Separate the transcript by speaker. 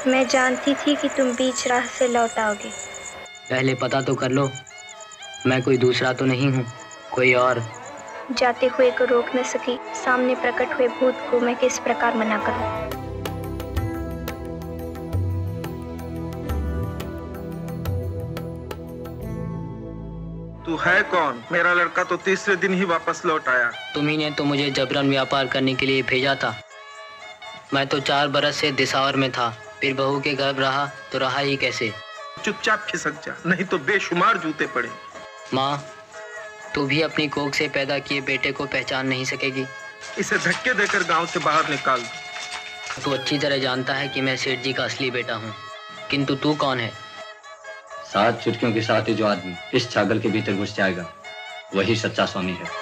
Speaker 1: मैं जानती थी कि तुम बीच राह से लौट आओगे।
Speaker 2: पहले पता तो कर लो, मैं कोई दूसरा तो नहीं हूँ, कोई और।
Speaker 1: जाते हुए को रोक न सकी, सामने प्रकट हुए भूत को मैं किस प्रकार मना करूं।
Speaker 3: तू है कौन? मेरा लड़का तो तीसरे दिन ही वापस लौट आया।
Speaker 2: तुम्ही ने तो मुझे जबरन व्यापार करने के लिए भेजा था। मैं तो 4 बरस से दिसावर में था, फिर बहू के गर्भ रहा तो रहा ही कैसे।
Speaker 3: चुपचाप खिसक जा, नहीं तो बेशुमार जूते पड़े।
Speaker 2: माँ, तू भी अपनी कोख से पैदा किए बेटे को पहचान नहीं सकेगी।
Speaker 3: इसे धक्के देकर गांव से बाहर निकाल।
Speaker 2: तू अच्छी तरह जानता है कि मैं सेठ जी का असली बेटा हूँ, किंतु तू कौन है?
Speaker 4: 7 चुटकियों के साथ ही जो आदमी इस छागल के भीतर घुस जाएगा, वही सच्चा स्वामी है।